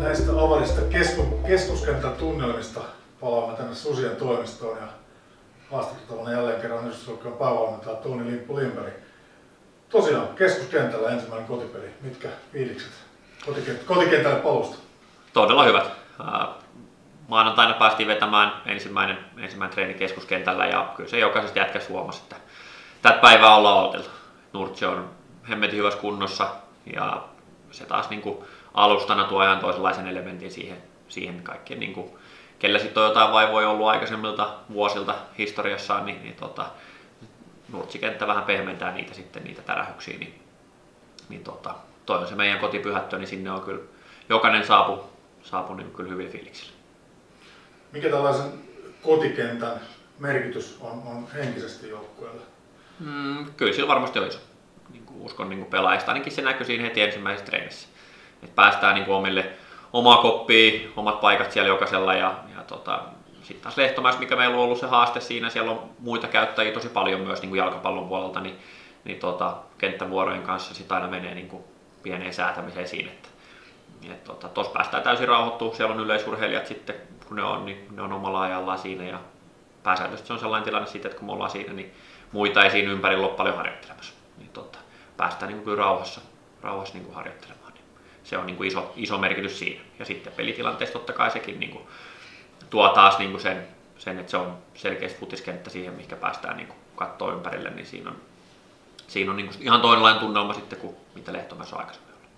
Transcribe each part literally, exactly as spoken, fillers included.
Näistä avarista kesku, keskuskentän tunnelmista palaamme tänne Susien toimistoon ja haastattelevana jälleen kerran yhdistysjoukkueen päävalmentaja Toni Limppu Lindberg. Tosiaan keskuskentällä ensimmäinen kotipeli. Mitkä fiilikset kotikent- kotikentälle palusta? Todella hyvät. Maanantaina päästiin vetämään ensimmäinen, ensimmäinen treeni keskuskentällä ja kyllä se jokaisesta jätkästä huomasi, että tätä päivää ollaan odoteltu. Nurtsi on hemmetin hyvässä kunnossa ja se taas niin kuin alustana tuo ihan toisenlaisen elementin siihen, siihen kaikkeen. Niin kuin, kellä sitten on jotain vaivoja ollut aikaisemmilta vuosilta historiassaan, niin, niin tota, Nurtsikenttä vähän pehmentää niitä sitten niitä tärähyksiä. Niin, niin tota, toi on se meidän kotipyhättö, niin sinne on kyllä jokainen saapu, saapu niin kyllä hyvin fiiliksillä. Mikä tällaisen kotikentän merkitys on, on henkisesti joukkueelle? Mm, kyllä sillä varmasti on iso. Niin kuin uskon niin kuin pelaajista, ainakin se näkyy siinä heti ensimmäisessä treenissä. Et päästään niin kuin omille omaa koppia, omat paikat siellä jokaisella ja, ja tota, sitten taas Lehtomäessä, mikä meillä on ollut se haaste siinä, siellä on muita käyttäjiä tosi paljon myös niin kuin jalkapallon puolelta, niin, niin tota, kenttävuorojen kanssa sit aina menee niin kuin pieneen säätämiseen siinä, että et, tota, tuossa päästään täysin rauhoittua, siellä on yleisurheilijat sitten, kun ne on, niin ne on omalla ajallaan siinä ja pääsääntöisesti se on sellainen tilanne siitä, että kun me ollaan siinä, niin muita ei siinä ympärillä ole paljon harjoittelemassa, niin tota, päästään niin kuin kyllä rauhassa, rauhassa niin kuin harjoittelemaan. Se on niin kuin iso, iso merkitys siinä. Ja sitten pelitilanteessa totta kai sekin niin kuin tuo taas niin kuin sen, sen, että se on selkeästi futiskenttä siihen, mihinkä päästään niin kuin katsoa ympärille, niin siinä on, siinä on niin kuin ihan toinenlainen tunnelma sitten kuin mitä Lehtomäessä on aikaisemmin ollut.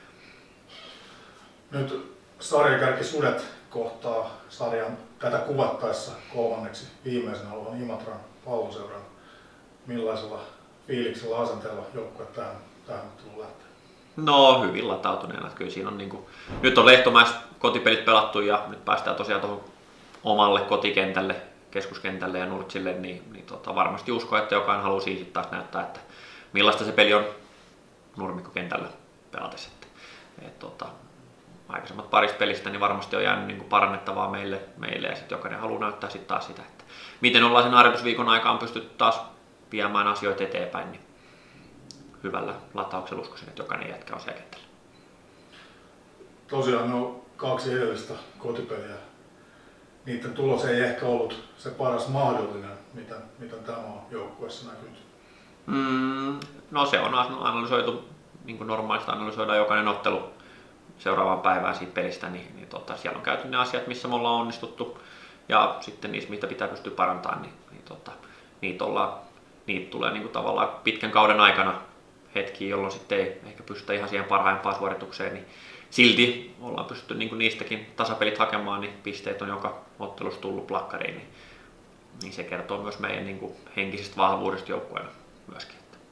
Nyt sarjakärki Sudet kohtaa sarjan tätä kuvattaessa kolmanneksi viimeisen olevan Imatran Palloseuran. Millaisella fiiliksellä asenteella joukkue tähän, tähän otteluun lähtee? No hyvin latautuneena. Kyllä siinä on niin kuin, nyt on Lehtomäessä kotipelit pelattu ja nyt päästään tosiaan tuohon omalle kotikentälle, keskuskentälle ja Nurtsille, niin, niin tota, varmasti uskon, että jokainen haluaa siinä taas näyttää, että millaista se peli on nurmikkokentällä pelatessa. Et, tota, aikaisemmat parista pelistä niin varmasti on jäänyt niin kuin parannettavaa meille, meille ja sitten jokainen haluaa näyttää sitten taas sitä, että miten ollaan sen harjoitusviikon aikaan pystytty taas viemään asioita eteenpäin. Niin hyvällä latauksella uskoisin, että jokainen jätkä on siellä kentällä. Tosiaan no kaksi edellistä kotipeliä. Niiden tulos ei ehkä ollut se paras mahdollinen, mitä, mitä tämä on joukkueessa näkynyt. Mm, no se on analysoitu, niin kuin normaalisti analysoidaan jokainen ottelu seuraavaan päivään siitä pelistä, niin, niin tota, siellä on käyty ne asiat, missä me ollaan onnistuttu. Ja sitten niissä, mitä pitää pystyä parantamaan, niin, niin tota, niitä, ollaan, niitä tulee niin kuin tavallaan pitkän kauden aikana hetkiä, jolloin sitten ei ehkä pystytä ihan siihen parhaimpaan suoritukseen, niin silti ollaan pystytty niin kuin niistäkin tasapelit hakemaan, niin pisteet on joka ottelussa tullut plakkariin, niin, niin se kertoo myös meidän niin kuin henkisestä vahvuudesta joukkueena myöskin.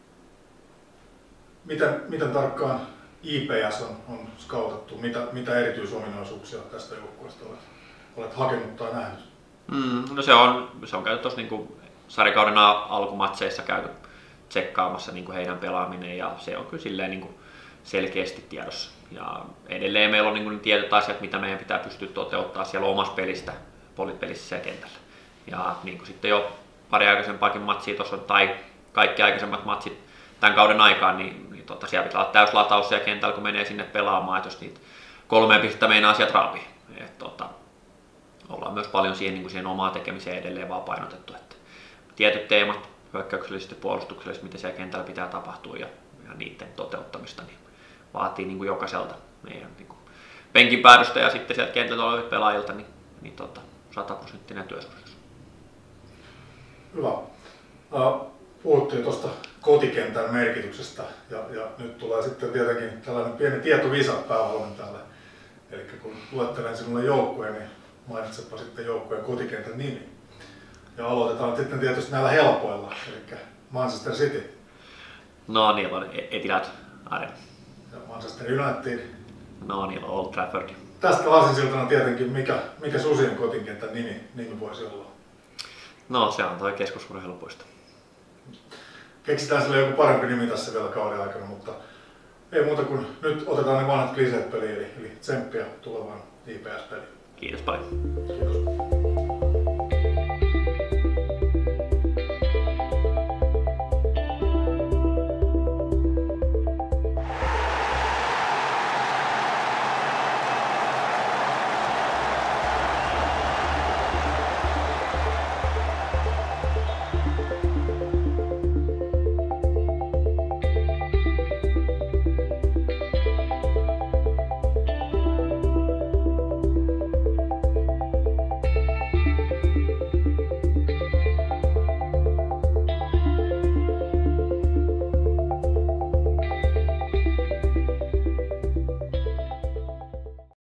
Miten, miten tarkkaan I P S on, on skautattu? Mitä, mitä erityisominaisuuksia tästä joukkueesta olet, olet hakenut tai nähnyt? Mm, no se on, se on käyty tuossa niin kuin sarjakauden alkumatseissa käyty tsekkaamassa niin kuin heidän pelaaminen ja se on kyllä silleen niin kuin selkeästi tiedossa. Ja edelleen meillä on niin kuin tietyt asiat, mitä meidän pitää pystyä toteuttamaan siellä omassa pelistä, polipelissä siellä kentällä. Ja niin kuin sitten jo pari aikaisempaakin matsia tuossa tai kaikki aikaisemmat matsit tämän kauden aikaan, niin, niin tota, siellä pitää olla täyslataus siellä kentällä, kun menee sinne pelaamaan, että jos niitä kolmeen pistettä meinaa asiat raapii. Et, tota, ollaan myös paljon siihen, niin kuin siihen omaa tekemiseen edelleen vaan painotettu. Että tietyt teemat, hyökkäyksellisesti ja puolustuksellisesti, mitä siellä kentällä pitää tapahtua ja, ja niiden toteuttamista, niin vaatii niin kuin jokaiselta meidän niin kuin penkin päädystä ja sitten sieltä kentällä olevilta pelaajilta niin, niin tota, sataprosenttinen työsuoritus. Hyvä. Uh, puhuttiin tuosta kotikentän merkityksestä ja, ja nyt tulee sitten tietenkin tällainen pieni tietovisa päävalmentajalle. Eli kun luettelen sinulle joukkueen, niin mainitsepa sitten joukkueen kotikentän nimi. Ja aloitetaan sitten tietysti näillä helpoilla, eli Manchester City. No niillä on Etihad Arena. Ja Manchester United. No niillä on Old Trafford. Tästä lasinsiltana tietenkin, mikä, mikä Susien kotikentän nimi, nimi voisi olla? No se on toi keskusurheilupuisto. Keksitään sille joku parempi nimi tässä vielä kauden aikana, mutta ei muuta kuin nyt otetaan ne vanhat kliseet peliin, eli, eli tsemppiä tulevaan I P S-peliin. Kiitos paljon. Kiitos.